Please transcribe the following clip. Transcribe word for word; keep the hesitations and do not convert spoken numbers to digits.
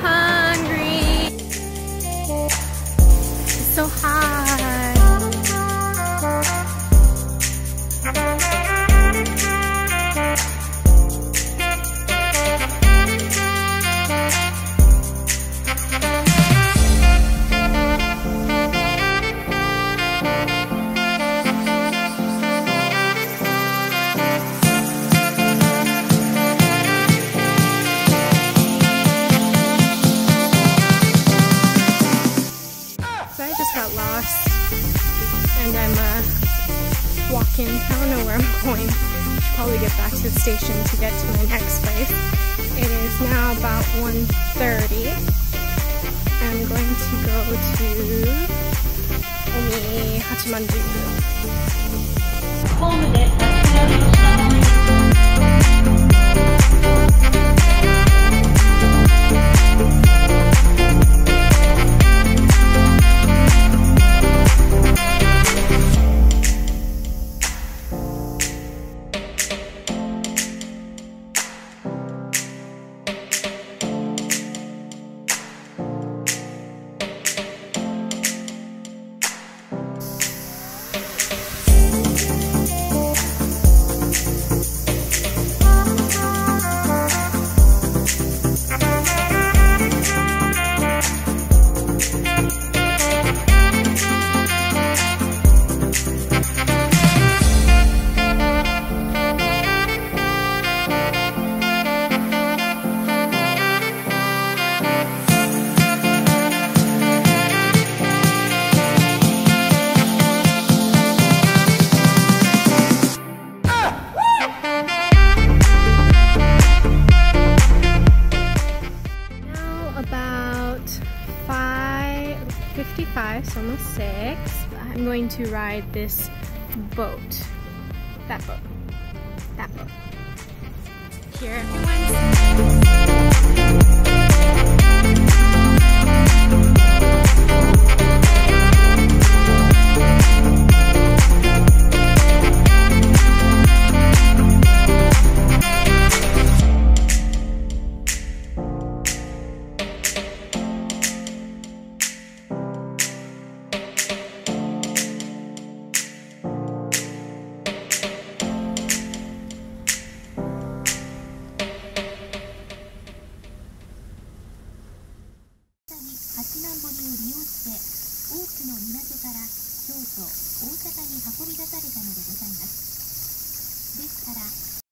hungry. It's so hot. Got lost and I'm uh, walking. I don't know where I'm going. Should probably get back to the station to get to my next place. It is now about one thirty. I'm going to go to Omi Hachimanju. fifty-five, so almost six. I'm going to ride this boat. That boat. That boat. Here, everyone.